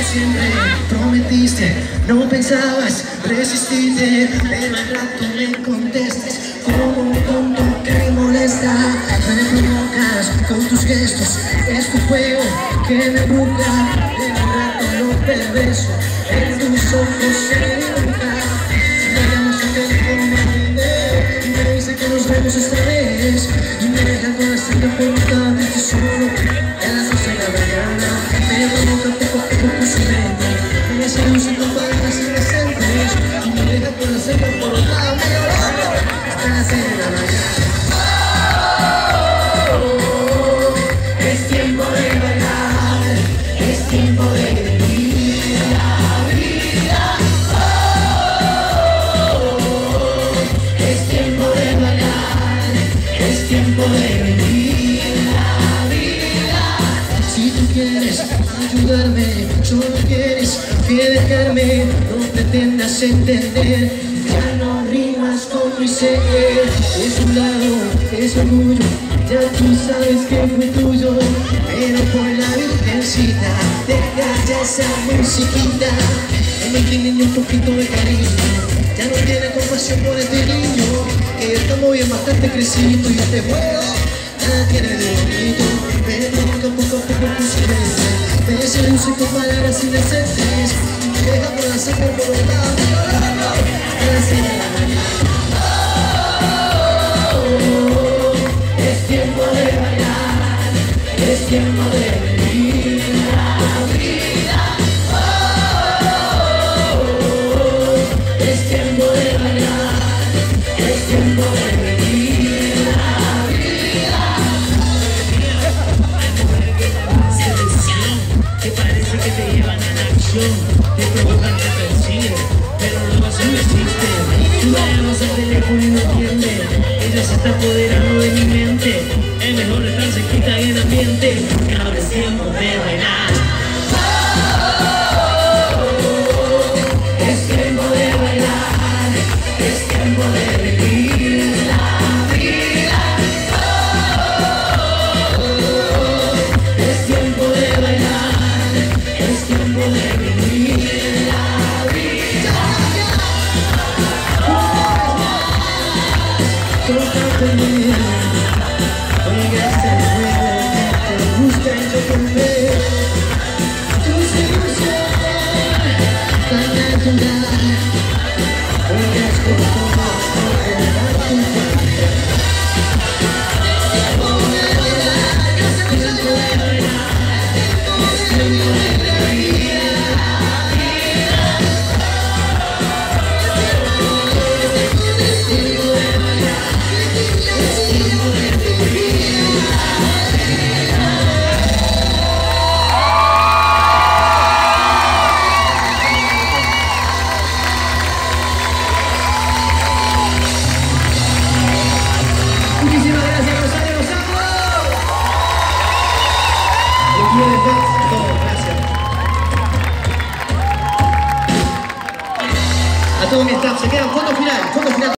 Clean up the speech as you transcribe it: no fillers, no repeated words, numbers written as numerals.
siempre prometiste, no pensabas resistirte, pero al rato me contestas como un tonto que me molesta. Me provocas con tus gestos, es tu juego que me embruja, pero al rato lo perverso en tus ojos se dibuja. Me llamas a teléfono y me dice que nos vemos esta vez, y me deja con la sangre preguntando si solo a las 12 de la mañana. Me provoca poco a poco tu silencio, me seduce con palabras indecentes, y me deja con la sangre por un lado medio loco hasta las 6 de la mañana. Es tiempo de bailar, es tiempo de vivir la vida. Es tiempo de bailar, es tiempo de vivir la vida. Si tú quieres ayudarme, solo quieres que dejarme, no pretendas entender, ya no rimas con mi ser. Es un lado, es orgullo, ya tú sabes que fue tuyo, pero por la virgencita, deja ya esa musiquita, no me tiene ni un poquito de cariño, ya no tiene compasión por este niño, que está muy bien bastante crecido, y este juego nada tiene de bonito, me provoca poco a poco tu silencio, me seduce con palabras indecentes, y me deja por la sangre por un lado, a las 6 de la mañana. Es tiempo de bailar, es tiempo de vivir la vida. Es tiempo de bailar, es tiempo de vivir la vida. Seducción, que parece que te llevan a la acción, te provocan, te persiguen, pero luego se resisten. Tú la llamas al teléfono y no entiende, ella se está apoderando de mi mente. Es mejor estar cerquita en el ambiente, ahora es tiempo de bailar. Es tiempo de bailar, es tiempo de vivir la vida. Es tiempo de bailar, es tiempo de vivir la vida. Tócate bien, oigas el juego que te gusta y yo compré. Tu seducción tan natural, oigas como todo recordar tu parte. Es tiempo de bailar, es tiempo de bailar, es tiempo de vivir la vida. Es tiempo de bailar, es tiempo de vivir la vida. Muchísimas gracias, Rosario, los amo. Los quiero dejar todo, gracias. A todo mi staff, se quedan fondo final, fondo final.